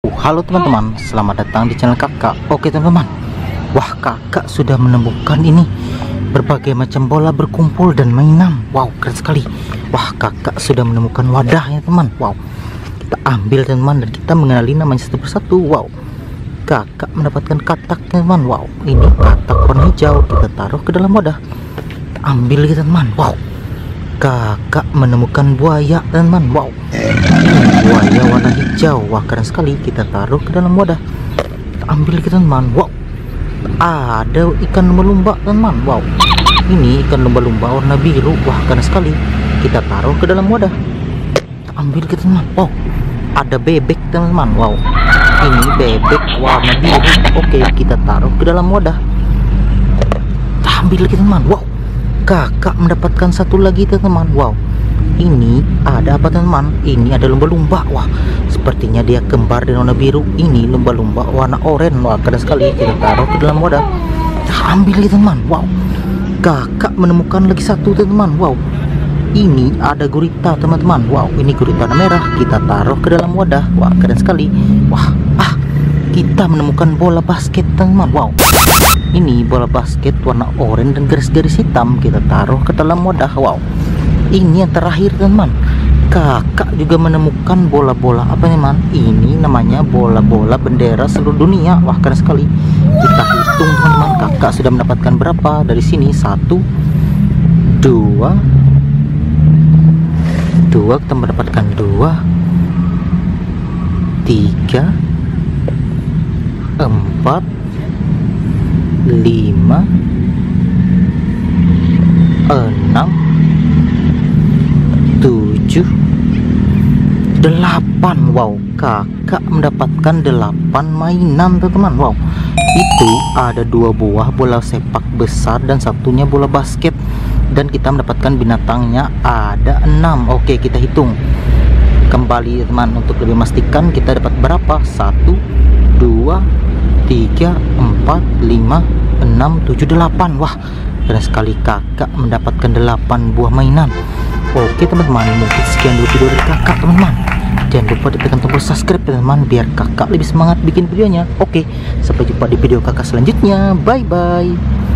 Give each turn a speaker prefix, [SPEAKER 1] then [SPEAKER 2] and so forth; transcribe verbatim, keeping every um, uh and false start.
[SPEAKER 1] Halo teman-teman, selamat datang di channel kakak. Oke teman-teman, wah kakak sudah menemukan ini berbagai macam bola berkumpul dan mainan. Wow, keren sekali. Wah, kakak sudah menemukan wadahnya teman. Wow, kita ambil teman-teman dan kita mengenali namanya satu persatu. Wow, kakak mendapatkan katak teman. Wow, ini katak warna hijau, kita taruh ke dalam wadah. Kita ambil gitu teman. Wow, kakak menemukan buaya teman. Wow, ini buaya warna hijau. Wah, keren sekali. Kita taruh ke dalam wadah. Kita ambil gitu teman. Wow, ada ikan lumba-lumba teman. Wow, ini ikan lumba-lumba warna biru. Wah, keren sekali. Kita taruh ke dalam wadah. Kita ambil gitu teman. Wow, ada bebek teman-teman. Wow, ini bebek warna biru. Oke, kita taruh ke dalam wadah. Kita ambil gitu teman. Wow, kakak mendapatkan satu lagi teman-teman. Wow, ini ada apa teman-teman? Ini ada lumba-lumba. Wah, sepertinya dia kembar dengan warna biru. Ini lumba-lumba warna oranye. Wah, keren sekali. Kita taruh ke dalam wadah. Kita ambil gitu teman. Wow, kakak menemukan lagi satu teman-teman. Wow, ini ada gurita teman-teman. Wow, ini gurita warna merah. Kita taruh ke dalam wadah. Wah, keren sekali. Wah, ah, kita menemukan bola basket teman-teman. Wow, ini bola basket warna oranye dan garis-garis hitam. Kita taruh ke dalam wadah. Wow, ini yang terakhir teman-teman. Kakak juga menemukan bola-bola apa teman? Ini namanya bola-bola bendera seluruh dunia. Wah, keren sekali. Kita hitung teman-teman, kakak sudah mendapatkan berapa dari sini? Satu, dua, dua. Kita mendapatkan dua, tiga, empat, lima, enam, tujuh, delapan. Wow, kakak mendapatkan delapan mainan teman-teman. Wow, itu ada dua buah bola sepak besar dan satunya bola basket, dan kita mendapatkan binatangnya ada enam. Oke, kita hitung kembali teman untuk lebih memastikan kita dapat berapa. Satu, dua, tiga, empat, lima, enam, tujuh, delapan. Wah, keren sekali. Kakak mendapatkan delapan buah mainan. Oke teman-teman, mungkin sekian dulu video dari kakak teman-teman. Jangan lupa ditekan tombol subscribe teman-teman, biar kakak lebih semangat bikin videonya. Oke, sampai jumpa di video kakak selanjutnya. Bye bye.